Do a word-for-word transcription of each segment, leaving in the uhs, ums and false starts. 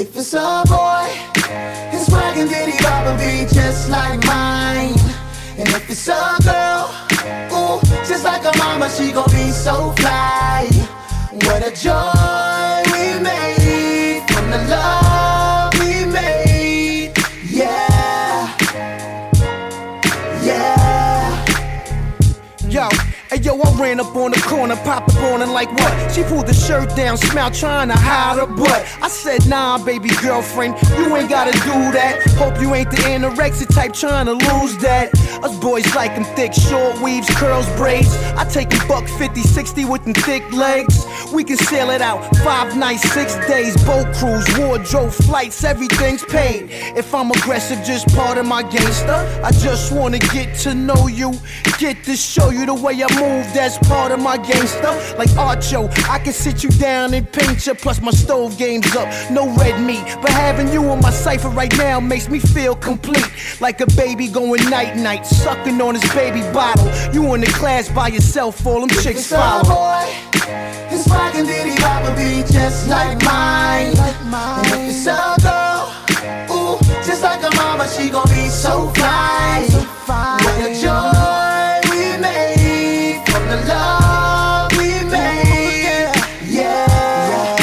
If it's a boy, his wagon diddy bop be just like mine. And if it's a girl, ooh, just like a mama, she gon' be so fly. What a joy we made from the love we made. Yeah, yeah. Yo, hey yo, I ran up on the corner, popped up on her like what? She pulled the shirt down, smiled, trying to hide her butt. I said, nah, baby girlfriend, you ain't gotta do that. Hope you ain't the anorexic type trying to lose that. Us boys like them thick, short weaves, curls, braids. I take a buck fifty, sixty with them thick legs. We can sail it out, five nights, six days, boat cruise, wardrobe, flights, everything's paid. If I'm aggressive, just part of my gangster. I just wanna get to know you, get to show you the way I move, that's part of my gangster. Like Archo, I can sit you down and paint you, plus my stove game's up, no red meat. But having you on my cipher right now makes me feel complete. Like a baby going night-night, sucking on his baby bottle. You in the class by yourself, all them chicks follow. Boy, his wagon diddy bop be just like mine. And if it's a girl, ooh, just like a mama, she gon' be so fly. What a joy we made from the love we made. Yeah,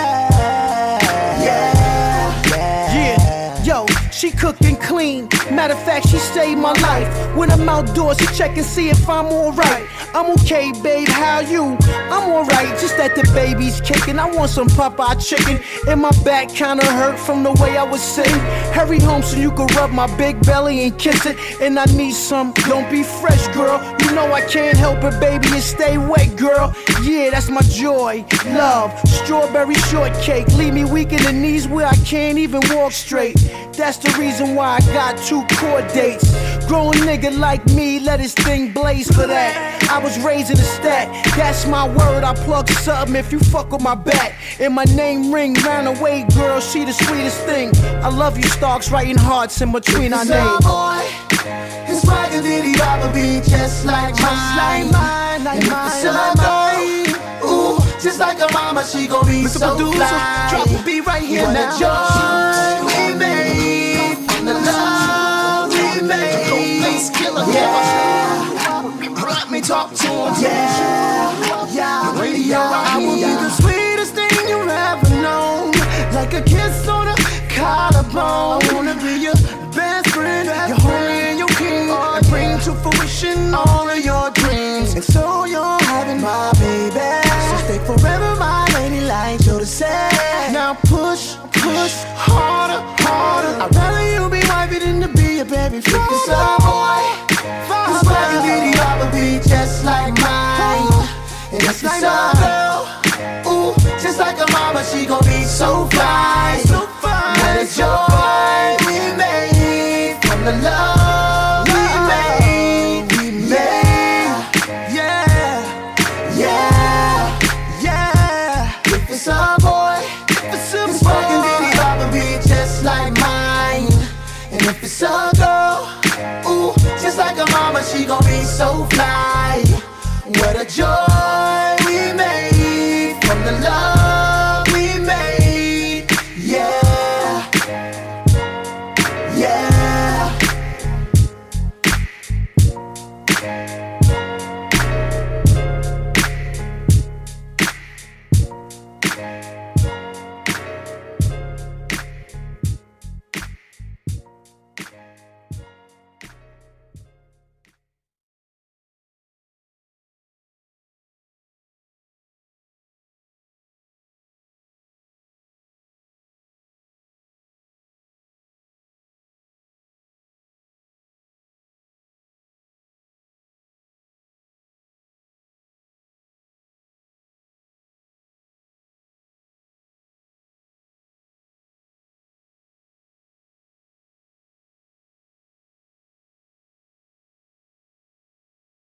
yeah, yeah. Yo, she cook and clean. Matter of fact, she saved my life. When I'm outdoors, she check and see if I'm alright. I'm okay, babe, how you? I'm alright, just that the baby's kicking. I want some Popeye chicken. And my back kinda hurt from the way I was sitting. Hurry home so you can rub my big belly and kiss it. And I need some, don't be fresh, girl. You know I can't help it, baby, and stay wet, girl. Yeah, that's my joy, love, strawberry shortcake. Leave me weak in the knees where I can't even walk straight. That's the reason why I got two court dates. Grown nigga like me, let his thing blaze for that. I was raised in a stat, that's my word. I plug something if you fuck with my back. And my name ring, ran away, girl, she the sweetest thing. I love you, Starks, writing hearts in between our names. Boy, his wagon diddy bop be just like mine. And if it's a girl, ooh, just like a mama, she gon' be so fly. Drop the beat right here what now. A joy we made from the love we made. Yeah, Let me talk to him. yeah, yeah. Radio, I will be the sweetest thing you ever known, like a kiss on a collarbone. I wanna be your best friend, your homie and your king, and bring to fruition all of your dreams. And so you're having my baby, so stay forever my lady, like you to say. Now push, push harder, harder. I'd rather you be wifey than to be a baby. If it's a boy, his wagon diddy bop be just like mine. And if it's a girl, ooh, just like a mama, she gon' be so fly. What a joy we made from the love we made. We made, yeah, yeah, yeah. If it's a boy, his wagon diddy bop be just like mine. And if it's a girl, ooh, just like a mama, she gon' be so fly. What a joy.